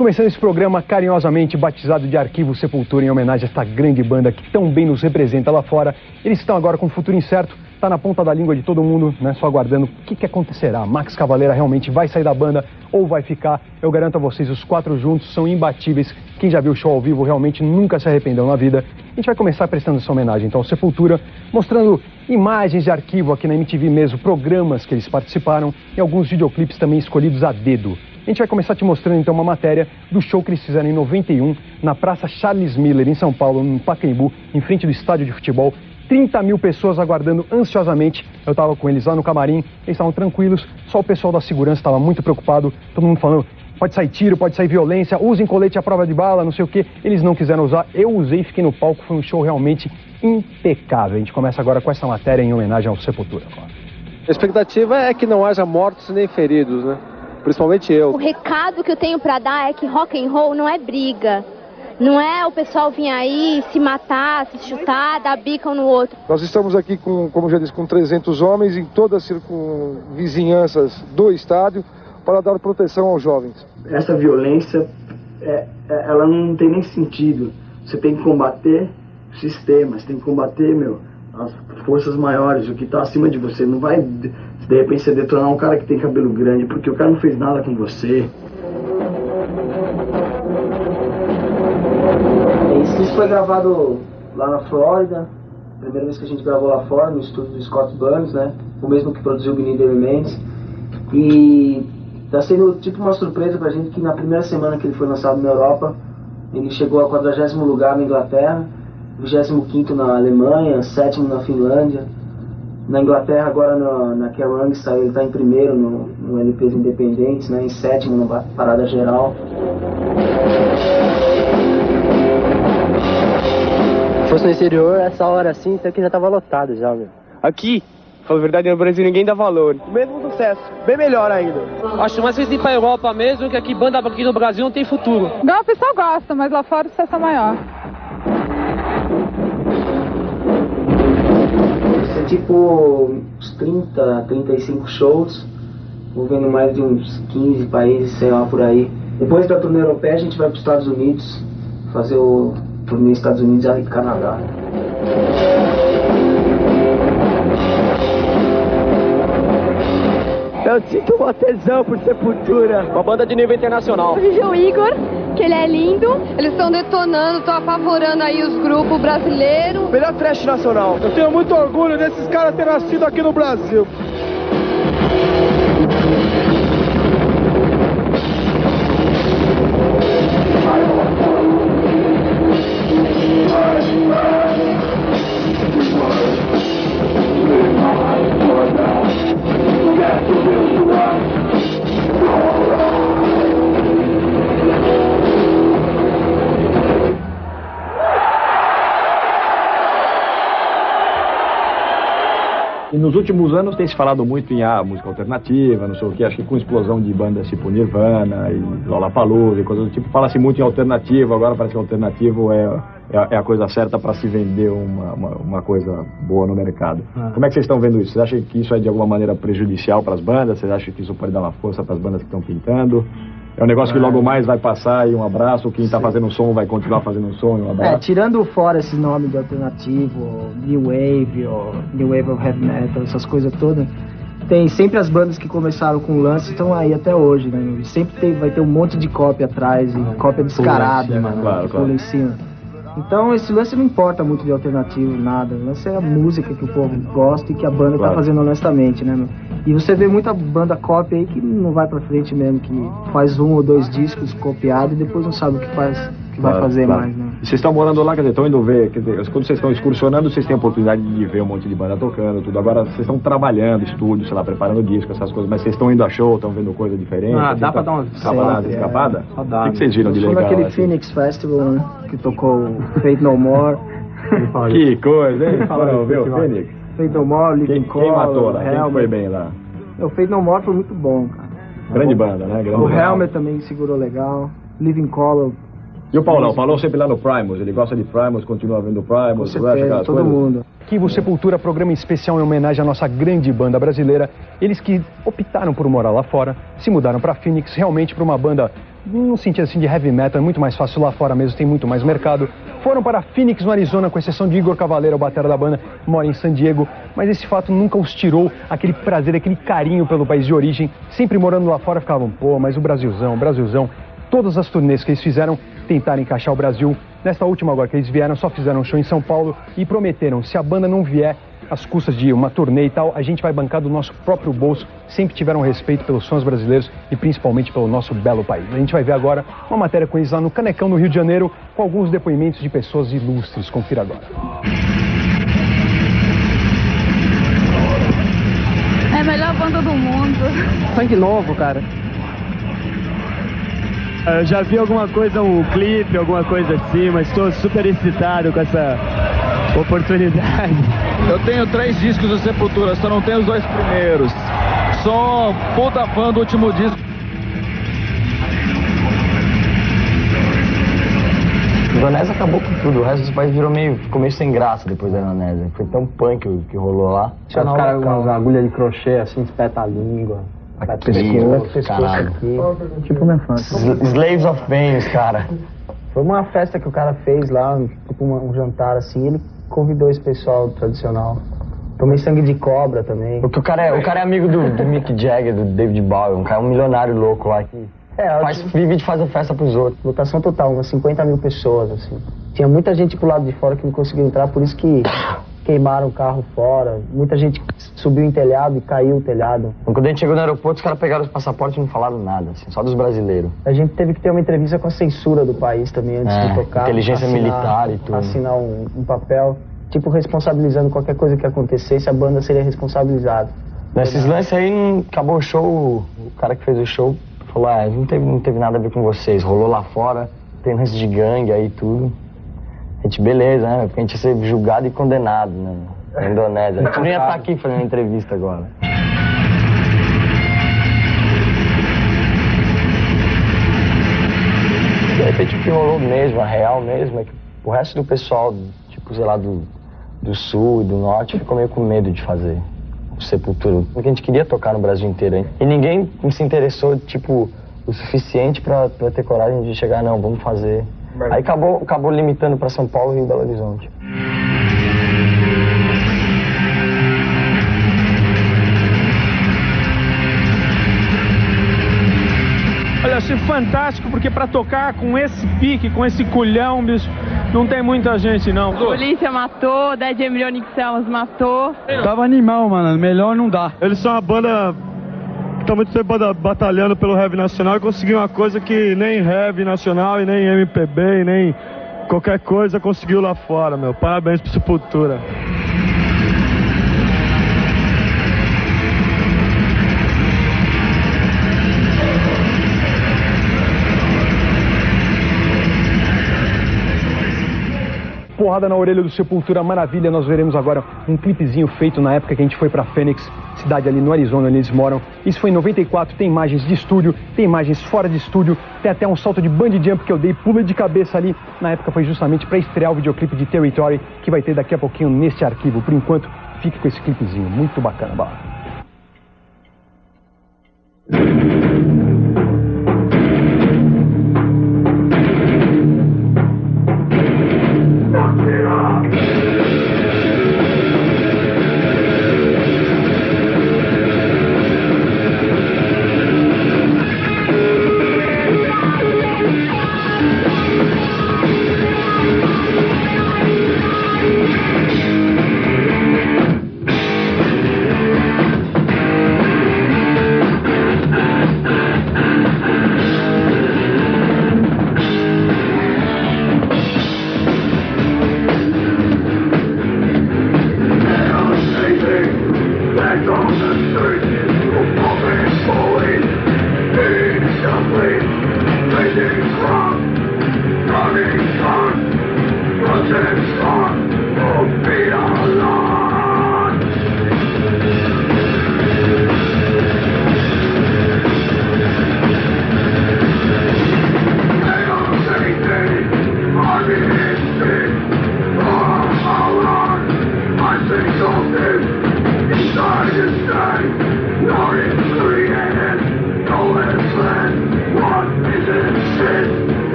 começando esse programa carinhosamente batizado de Arquivo Sepultura, em homenagem a esta grande banda que tão bem nos representa lá fora. Eles estão agora com o futuro incerto, tá na ponta da língua de todo mundo, né? Só aguardando o que acontecerá. Max Cavalera realmente vai sair da banda ou vai ficar? Eu garanto a vocês, os quatro juntos são imbatíveis. Quem já viu o show ao vivo realmente nunca se arrependeu na vida. A gente vai começar prestando essa homenagem então ao Sepultura, mostrando imagens de arquivo aqui na MTV mesmo, programas que eles participaram e alguns videoclipes também escolhidos a dedo. A gente vai começar te mostrando então uma matéria do show que eles fizeram em 91 na Praça Charles Miller, em São Paulo, no Pacaembu, em frente do estádio de futebol. 30 mil pessoas aguardando ansiosamente. Eu estava com eles lá no camarim, eles estavam tranquilos, só o pessoal da segurança estava muito preocupado, todo mundo falando, pode sair tiro, pode sair violência, usem colete à prova de bala, não sei o que. Eles não quiseram usar, eu usei, fiquei no palco, foi um show realmente impecável. A gente começa agora com essa matéria em homenagem ao Sepultura. A expectativa é que não haja mortos nem feridos, né? Principalmente eu. O recado que eu tenho pra dar é que rock and roll não é briga. Não é o pessoal vir aí se matar, se chutar, dar bica um no outro. Nós estamos aqui, como já disse, com 300 homens em todas as vizinhanças do estádio para dar proteção aos jovens. Essa violência, ela não tem nem sentido. Você tem que combater o sistema, você tem que combater, as forças maiores, o que está acima de você. Não vai, de repente, você detonar um cara que tem cabelo grande, porque o cara não fez nada com você. Isso foi gravado lá na Flórida, primeira vez que a gente gravou lá fora, no estúdio do Scott Burns, né? O mesmo que produziu o Beneath the Remains. E tá sendo tipo uma surpresa pra gente que na primeira semana que ele foi lançado na Europa, ele chegou a 40º lugar na Inglaterra, 25º na Alemanha, 7º na Finlândia. Na Inglaterra, agora na Kerrang saiu, ele tá em primeiro no LPs independentes, né? Em 7º na parada geral. Se fosse no exterior, essa hora assim, isso aqui já tava lotado já, meu. Aqui, fala a verdade, no Brasil ninguém dá valor. O mesmo sucesso, bem melhor ainda. Acho mais fácil ir pra Europa mesmo, que aqui banda aqui no Brasil não tem futuro. O pessoal gosta, mas lá fora o sucesso é maior. Isso é tipo uns 30, 35 shows, envolvendo mais de uns 15 países, sei lá, por aí. Depois da turnê europeia, a gente vai para os Estados Unidos fazer o turnê nos Estados Unidos e Canadá. Eu sinto uma tesão por Sepultura. Uma banda de nível internacional. Eu vivi o Igor, que ele é lindo. Eles estão detonando, estão apavorando aí os grupos brasileiros. Melhor trash nacional. Eu tenho muito orgulho desses caras terem nascido aqui no Brasil. E nos últimos anos tem se falado muito em música alternativa, não sei o que, acho que com explosão de bandas tipo Nirvana e Lollapalooza e coisas do tipo, fala-se muito em alternativo, agora parece que alternativo é a coisa certa para se vender uma coisa boa no mercado. Como é que vocês estão vendo isso? Vocês acham que isso é de alguma maneira prejudicial para as bandas? Vocês acham que isso pode dar uma força para as bandas que estão pintando? É um negócio que logo mais vai passar e um abraço, quem está fazendo um som vai continuar fazendo um som e um abraço? Tirando fora esses nomes de alternativo, New Wave, ou New Wave of Heavy Metal, essas coisas todas, tem sempre as bandas que começaram com o lance estão aí até hoje, né? E sempre vai ter um monte de cópia atrás, e cópia descarada, pula em cima. Então esse lance não importa muito de alternativo, nada. O lance é a música que o povo gosta e que a banda tá fazendo honestamente, né, meu? E você vê muita banda cópia aí que não vai pra frente mesmo, que faz 1 ou 2 discos copiados e depois não sabe o que vai fazer mais, né? E vocês estão morando lá, quer dizer, estão indo ver, quer dizer, quando vocês estão excursionando, vocês têm a oportunidade de ver um monte de banda tocando, tudo. Agora vocês estão trabalhando, estúdio, sei lá, preparando disco, essas coisas, mas vocês estão indo a show, estão vendo coisa diferente? Dá pra dar uma escapada? O que vocês viram de legal? Naquele assim? Phoenix Festival, né? Que tocou Fate No More. Que coisa, hein? Fala, viu, Phoenix? Fate No More, Living Color, quem matou lá? Quem foi bem lá? O Fate No More foi muito bom, cara. Grande banda, né? O Helmet também segurou legal. Living Color. E o Paulão? Paulão sempre lá no Primus, ele gosta de Primus, continua vendo Primus, todo mundo. Arquivo Sepultura, programa especial em homenagem à nossa grande banda brasileira. Eles que optaram por morar lá fora, se mudaram para Phoenix, realmente para uma banda no sentido assim de heavy metal, é muito mais fácil lá fora mesmo, tem muito mais mercado. Foram para Phoenix, no Arizona, com exceção de Igor Cavaleiro, o batera da banda, mora em San Diego, mas esse fato nunca os tirou aquele prazer, aquele carinho pelo país de origem. Sempre morando lá fora ficavam, pô, mas o Brasilzão, Brasilzão. Todas as turnês que eles fizeram tentaram encaixar o Brasil. Nesta última agora que eles vieram, só fizeram um show em São Paulo e prometeram, se a banda não vier às custas de uma turnê e tal, a gente vai bancar do nosso próprio bolso. Sempre tiveram respeito pelos fãs brasileiros e principalmente pelo nosso belo país. A gente vai ver agora uma matéria com eles lá no Canecão, no Rio de Janeiro, com alguns depoimentos de pessoas ilustres. Confira agora. É a melhor banda do mundo. Sangue novo, cara. Eu já vi alguma coisa, um clipe, alguma coisa assim, mas estou super excitado com essa oportunidade. Eu tenho 3 discos do Sepultura, só não tenho os 2 primeiros. Sou puta fã do último disco. A Indonésia acabou com tudo, o resto dos países ficou meio sem graça depois da Indonésia. Foi tão punk o que rolou lá. Os caras com as agulhas de crochê, assim, espeta a língua. Caralho. Aqui. Tipo na infância. Slaves of Pain, cara. Foi uma festa que o cara fez lá, tipo um jantar assim, ele convidou esse pessoal tradicional. Tomei sangue de cobra também. Porque o cara é amigo do Mick Jagger, do David Bowie, um cara, um milionário louco lá que vive de fazer festa pros outros. Lotação total, umas 50 mil pessoas, assim. Tinha muita gente pro lado de fora que não conseguiu entrar, por isso que queimaram o carro fora. Muita gente subiu em telhado e caiu o telhado. Quando a gente chegou no aeroporto, os caras pegaram os passaportes e não falaram nada, assim, só dos brasileiros. A gente teve que ter uma entrevista com a censura do país também antes de tocar. Inteligência militar e tudo. Assinar um papel, tipo, responsabilizando qualquer coisa que acontecesse, a banda seria responsabilizada. Nesses lances aí, acabou o show, o cara que fez o show falou, não teve nada a ver com vocês, rolou lá fora, tem lance de gangue aí e tudo. A gente, beleza, né? Porque a gente ia ser julgado e condenado, né? Na Indonésia. A gente não ia estar aqui fazendo entrevista agora. De repente o que rolou mesmo, a real mesmo, é que o resto do pessoal, tipo, sei lá, do sul e do norte, ficou meio com medo de fazer o Sepultura. Porque a gente queria tocar no Brasil inteiro, hein? E ninguém se interessou, tipo, o suficiente pra ter coragem de chegar, não, vamos fazer. Aí acabou limitando para São Paulo e Belo Horizonte. Olha, achei fantástico, porque para tocar com esse pique, com esse culhão, bicho, não tem muita gente, não. Polícia matou, Dead Embryonic Cells matou. Tava animal, mano, melhor não dá. Eles são uma banda que tá muito tempo batalhando pelo heavy nacional e conseguiu uma coisa que nem heavy nacional e nem MPB e nem qualquer coisa conseguiu lá fora, meu. Parabéns pro Sepultura. Porrada na orelha do Sepultura, maravilha. Nós veremos agora um clipezinho feito na época que a gente foi pra Phoenix, cidade ali no Arizona, onde eles moram. Isso foi em 94, tem imagens de estúdio, tem imagens fora de estúdio, tem até um salto de bungee jump que eu dei, pula de cabeça ali. Na época foi justamente para estrear o videoclipe de Territory, que vai ter daqui a pouquinho neste arquivo. Por enquanto, fique com esse clipezinho, muito bacana, bala.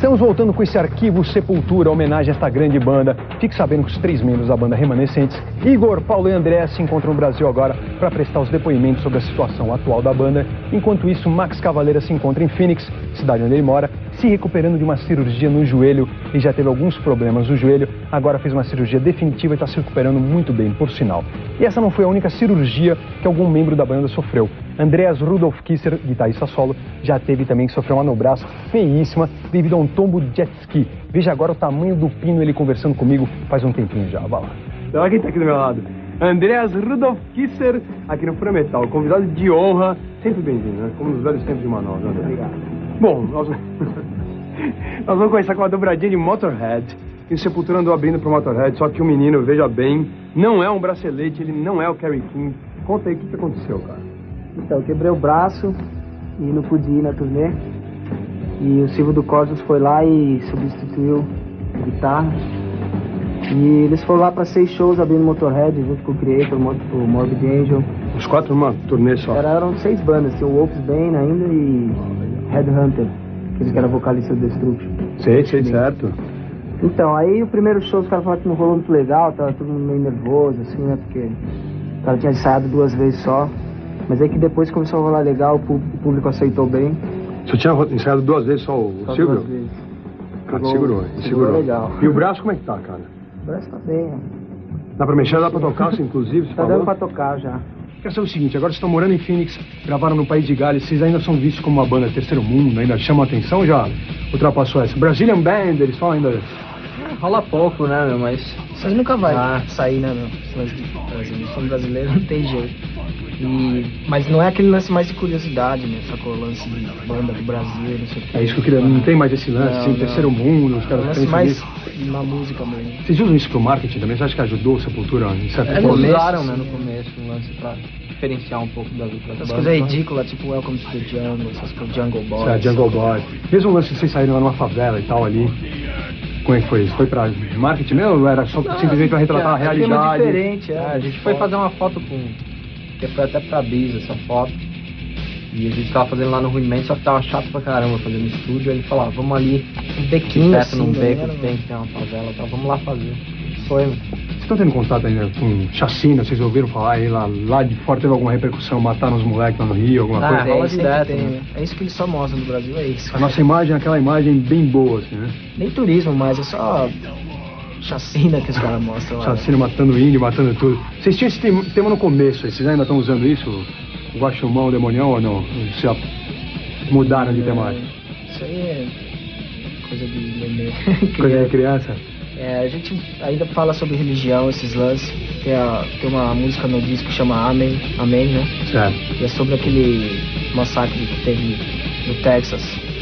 Estamos voltando com esse arquivo Sepultura, homenagem a esta grande banda. Fique sabendo que os 3 membros da banda remanescentes, Igor, Paulo e André, se encontram no Brasil agora para prestar os depoimentos sobre a situação atual da banda. Enquanto isso, Max Cavaleira se encontra em Phoenix, cidade onde ele mora, se recuperando de uma cirurgia no joelho. Ele já teve alguns problemas no joelho, agora fez uma cirurgia definitiva e está se recuperando muito bem, por sinal. E essa não foi a única cirurgia que algum membro da banda sofreu. Andreas Rudolf Kisser, guitarrista solo, já teve também que sofrer uma no braço feíssima devido a um tombo de jet ski. Veja agora o tamanho do pino, ele conversando comigo faz um tempinho já. Vai lá. Olha quem está aqui do meu lado. Andreas Rudolf Kisser, aqui no Fura Metal, convidado de honra. Sempre bem-vindo, né? Como nos velhos tempos de Manaus, né, André? Obrigado. Bom, nós vamos começar com uma dobradinha de Motorhead. E o Sepultura andou abrindo pro Motorhead, só que o menino, veja bem, não é um bracelete, ele não é o Kerry King. Conta aí o que aconteceu, cara. Então, eu quebrei o braço e não pude ir na turnê. E o Silvio do Cosmos foi lá e substituiu a guitarra. E eles foram lá para 6 shows abrindo Motorhead, junto com o Creator, o Morbid Angel. Os 4 numa turnê só? Eram 6 bandas, tinha o Wolfsbane ainda e Headhunter, aquele que era vocalista do Destruction. Sei, certo. Então, aí o primeiro show os caras falaram que não rolou muito legal, tava todo mundo meio nervoso, assim, né, porque o cara tinha ensaiado 2 vezes só. Mas aí que depois começou a rolar legal, o público aceitou bem. Você tinha ensaiado 2 vezes só o Silvio? 2 vezes. Cara, segurou. Legal. E o braço como é que tá, cara? O braço tá bem, ó. Dá pra mexer, dá pra tocar, inclusive? Você tá dando pra tocar já. Quero saber o seguinte, agora vocês estão morando em Phoenix, gravaram no País de Gales, vocês ainda são vistos como uma banda terceiro mundo, ainda chamam a atenção ou já ultrapassou essa? Brazilian Band, eles falam ainda... Rola pouco, né, meu, mas... Você nunca vai sair, né, meu? Brasil, somos brasileiros, não tem jeito. Mas não é aquele lance mais de curiosidade, né? Sacou? O lance de banda do Brasil, não sei o que. É isso que eu queria, não tem mais esse lance, assim, terceiro mundo, os caras pensam mais na música mesmo. Vocês usam isso pro marketing também? Você acha que ajudou a Sepultura em certo ponto? Eles usaram, né, no começo, um lance pra diferenciar um pouco das outras bandas. Coisas ridículas, tipo Welcome to the Jungle, essas coisas, Jungle Boys. Jungle Boys. Mesmo o lance de vocês saírem lá numa favela e tal ali, como é que foi isso? Foi pra marketing mesmo ou era só simplesmente pra retratar a realidade? É diferente, a gente foi fazer uma foto que foi até pra Bisa essa foto. E a gente tava fazendo lá no Ruimento, só que tava chato pra caramba fazer no estúdio. Aí ele falou, vamos ali, um bequinho perto assim, num beco que tem uma favela e tal, vamos lá fazer. Foi. Vocês estão tendo contato ainda com chacina? Vocês ouviram falar aí lá de fora teve alguma repercussão, mataram os moleques lá no Rio, alguma coisa? Rola direto, né? É isso que eles só mostram no Brasil, é isso. A nossa imagem é aquela imagem bem boa, assim, né? Nem turismo, mas é só chacina que os caras mostram lá. Chacina matando índio, matando tudo. Vocês tinham esse tema no começo, vocês ainda estão usando isso? O Guaxumão, o Demonião ou não? Vocês já mudaram de temática? Isso aí é coisa de nenê. Coisa de criança? A gente ainda fala sobre religião, esses lances. Tem uma música no disco que chama Amém, né? Certo. E é sobre aquele massacre que teve no Texas.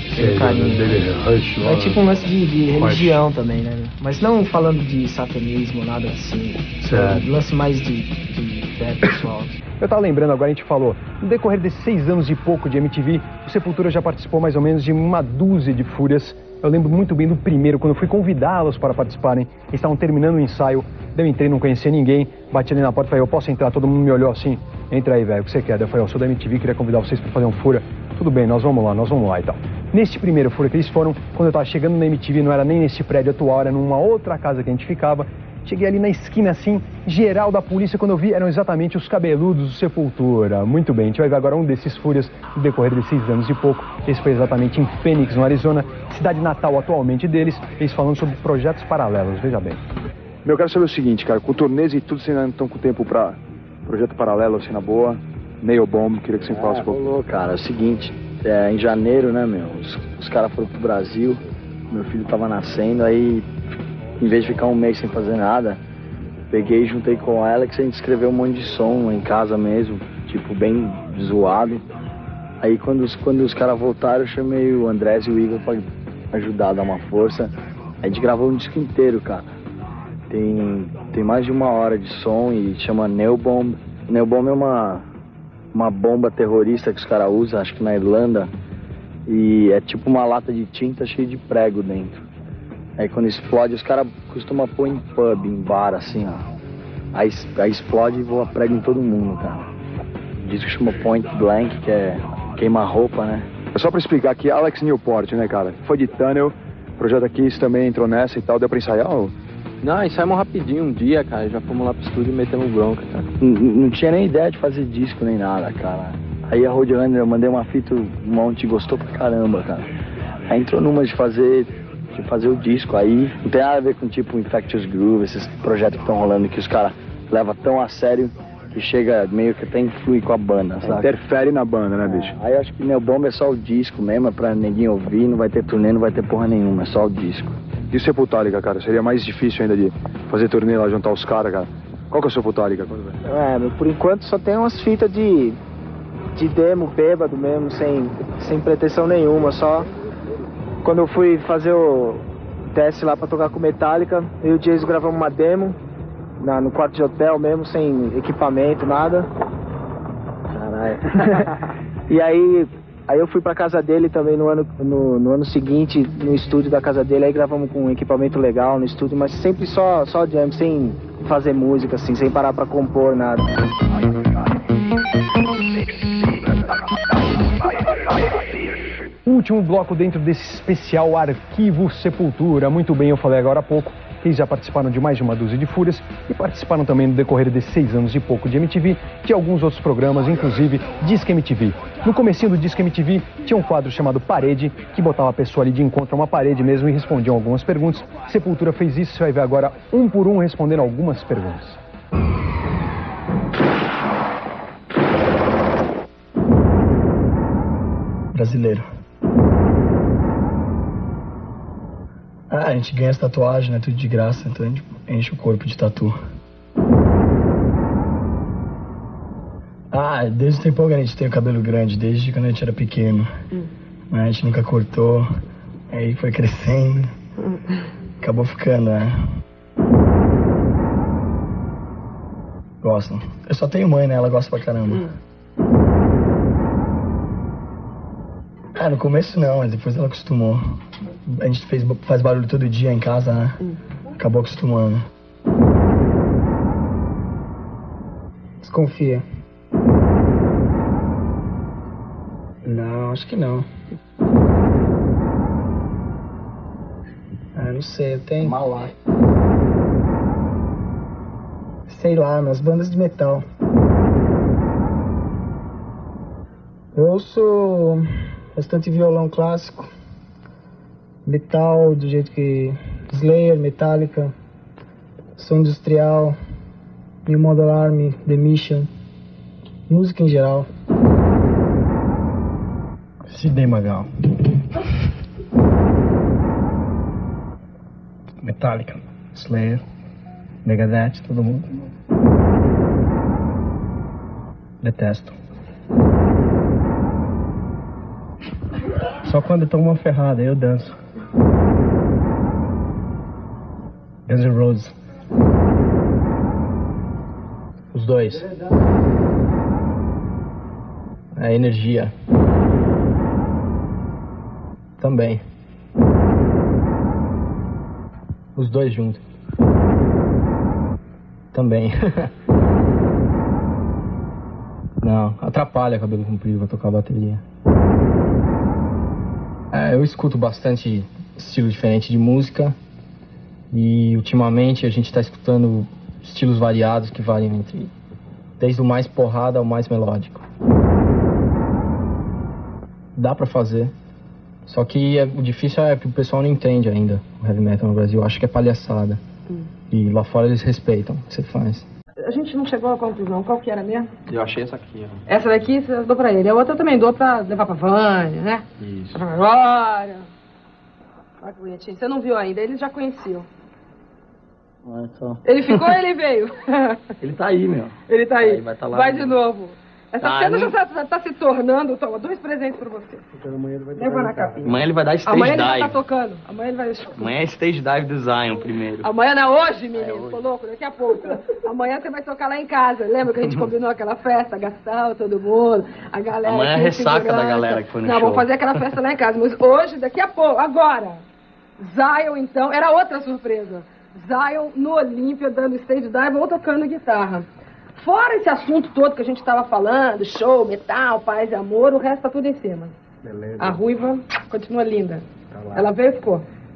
É tipo um lance de religião também, né? Mas não falando de satanismo, nada assim. Certo. Lance mais de fé pessoal. Eu tava lembrando agora, a gente falou, no decorrer desses 6 anos e pouco de MTV, o Sepultura já participou mais ou menos de uma dúzia de fúrias. Eu lembro muito bem do primeiro, quando eu fui convidá-los para participarem. Eles estavam terminando o ensaio, eu entrei, não conhecia ninguém, bati ali na porta e falei, eu posso entrar? Todo mundo me olhou assim, entra aí, velho, o que você quer? Eu falei, eu sou da MTV, queria convidar vocês para fazer um fúria. Tudo bem, nós vamos lá e tal. Neste primeiro fúria que eles foram, quando eu tava chegando na MTV, não era nem nesse prédio atual, era numa outra casa que a gente ficava. Cheguei ali na esquina assim, geral da polícia, quando eu vi, eram exatamente os cabeludos do Sepultura. Muito bem, a gente vai ver agora um desses fúrias no decorrer desses 6 anos e pouco. Esse foi exatamente em Phoenix, no Arizona, cidade natal atualmente deles, eles falando sobre projetos paralelos, veja bem. Eu quero saber o seguinte, cara, com turnês e tudo, vocês ainda não estão com tempo pra projeto paralelo, assim, na boa? Nail Bomb, queria que você falasse um pouco. Rolou, cara, é o seguinte, em janeiro, né, meu, os caras foram pro Brasil, meu filho tava nascendo, aí... Em vez de ficar um mês sem fazer nada, peguei e juntei com o Alex e a gente escreveu um monte de som em casa mesmo, tipo, bem zoado. Aí quando os caras voltaram, eu chamei o Andrés e o Igor pra ajudar a dar uma força. A gente gravou um disco inteiro, cara. Tem mais de 1 hora de som e chama Nail Bomb. Nail Bomb é uma bomba terrorista que os caras usam, acho que na Irlanda. E é tipo uma lata de tinta cheia de prego dentro. Aí quando explode, os caras costumam pôr em pub, em bar, assim, ó. Aí explode e voa prego em todo mundo, cara. O disco chama Point Blank, que é queima-roupa, né? É só pra explicar aqui, Alex Newport, né, cara? Foi de Tunnel, projeto aqui, você também entrou nessa e tal, deu pra ensaiar? Ou... Não, ensaiamos rapidinho, um dia, cara, já fomos lá pro estúdio e metemos bronca, cara. Não tinha nem ideia de fazer disco nem nada, cara. Aí a Roadrunner, eu mandei uma fita, um monte, gostou pra caramba, cara. Aí entrou numa de fazer o disco, aí não tem nada a ver com tipo Infectious Groove, esses projetos que estão rolando que os caras levam tão a sério que chega meio que até influi com a banda, sabe? Interfere na banda, né, bicho? Aí eu acho que Neobomb é só o disco mesmo, é pra ninguém ouvir, não vai ter turnê, não vai ter porra nenhuma, é só o disco. E o Sepultálica, cara? Seria mais difícil ainda de fazer turnê lá, juntar os caras, cara? Qual que é o Sepultálica? Por enquanto só tem umas fitas de demo bêbado mesmo, sem pretensão nenhuma, só quando eu fui fazer o teste lá pra tocar com Metallica, eu e o Jason gravamos uma demo no quarto de hotel mesmo, sem equipamento, nada. Caralho. E aí eu fui pra casa dele também no ano seguinte, no estúdio da casa dele, aí gravamos com um equipamento legal no estúdio, mas sempre só jam, sem fazer música, assim, sem parar pra compor nada. Último bloco dentro desse especial Arquivo Sepultura. Muito bem, eu falei agora há pouco que eles já participaram de mais de uma dúzia de fúrias e participaram também no decorrer desses 6 anos e pouco de MTV, de alguns outros programas, inclusive Disque MTV. No comecinho do Disque MTV tinha um quadro chamado Parede, que botava a pessoa ali de encontro a uma parede mesmo e respondiam algumas perguntas. Sepultura fez isso, você vai ver agora um por um respondendo algumas perguntas. Brasileiro. A gente ganha essa tatuagem, né? Tudo de graça, então a gente enche o corpo de tatu. Desde o tempo que a gente tem o cabelo grande, desde quando a gente era pequeno. Mas a gente nunca cortou, aí foi crescendo, acabou ficando, né? Gostam. Eu só tenho mãe, né? Ela gosta pra caramba. No começo não, mas depois ela acostumou. A gente faz barulho todo dia em casa, né? Acabou acostumando. Desconfia. Não, acho que não. Não sei, eu tenho... Mauá. Sei lá, nas bandas de metal. Eu ouço bastante violão clássico, metal do jeito que Slayer, Metallica, som industrial, New Model Army, The Mission, música em geral. Sidney Magal. Metallica, Slayer, Megadeth, todo mundo. Detesto. Só quando eu tomo uma ferrada, eu danço. Guns N' Roses. Os dois. A energia. Também. Os dois juntos. Também. Não, atrapalha cabelo comprido pra tocar bateria. Eu escuto bastante estilo diferente de música e ultimamente a gente está escutando estilos variados que variam entre desde o mais porrada ao mais melódico. Dá pra fazer, só que o difícil é que o pessoal não entende ainda o heavy metal no Brasil, acho que é palhaçada. E lá fora eles respeitam o que você faz. A gente não chegou à conclusão, qual que era mesmo? Eu achei essa aqui, ó. Essa daqui você dou pra ele, a outra eu também dou pra levar pra Vânia, né? Isso. Agora. Olha que bonitinho, você não viu ainda, ele já conheceu. Olha só. Ele ficou ou ele veio? Ele tá aí, meu. Ele tá aí. Vai tá lá. Vai de novo. Essa cena não... já tá se tornando... Toma, 2 presentes pra você. Leva na capinha. Amanhã ele vai dar stage Amanhã dive. ele já tá tocando. Amanhã ele vai... Amanhã é stage dive do Zion primeiro. Amanhã não é hoje, menino. Tô louco, daqui a pouco. Amanhã você vai tocar lá em casa. Lembra que a gente combinou aquela festa? Gastão, todo mundo. A galera... Amanhã é a ressaca da galera que foi no show. Não, vamos fazer aquela festa lá em casa. Mas hoje, daqui a pouco, agora. Zion, então, era outra surpresa. Zion no Olímpia, dando stage dive ou tocando guitarra. Fora esse assunto todo que a gente estava falando, show, metal, paz e amor, o resto tá tudo em cima. Beleza. A ruiva continua linda. Ela veio e ficou.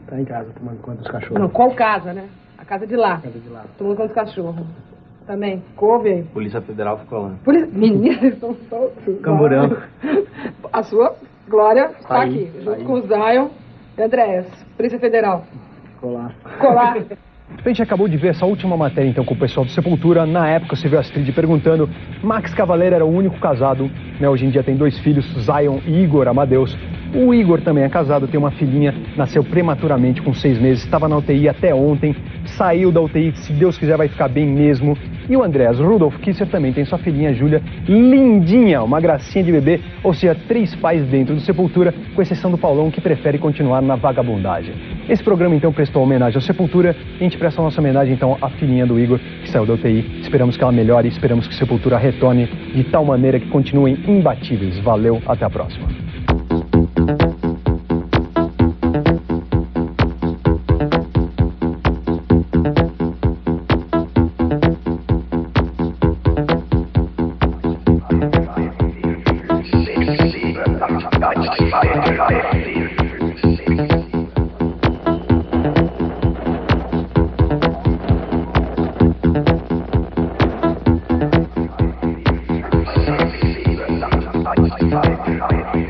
Tá em casa, tomando conta dos cachorros. Não, qual casa, né? A casa de lá. A casa de lá. Tomando conta dos cachorros. Também. Couve aí. Polícia Federal ficou lá. Meninas estão soltos. Camburão. A sua, Glória, está aí, aqui, junto com o Zion e Andréas. Polícia Federal. Colar. A gente acabou de ver essa última matéria então com o pessoal do Sepultura. Na época você viu a Astrid perguntando. Max Cavalera era o único casado, né? Hoje em dia tem 2 filhos, Zion e Igor Amadeus. O Igor também é casado, tem uma filhinha, nasceu prematuramente com 6 meses, estava na UTI até ontem, saiu da UTI, se Deus quiser vai ficar bem mesmo. E o Andreas Rudolf Kisser também tem sua filhinha Júlia, lindinha, uma gracinha de bebê, ou seja, 3 pais dentro do Sepultura, com exceção do Paulão, que prefere continuar na vagabundagem. Esse programa então prestou homenagem ao Sepultura, e a gente presta a nossa homenagem então à filhinha do Igor, que saiu da UTI. Esperamos que ela melhore, esperamos que o Sepultura retorne de tal maneira que continuem imbatíveis. Valeu, até a próxima. Bye.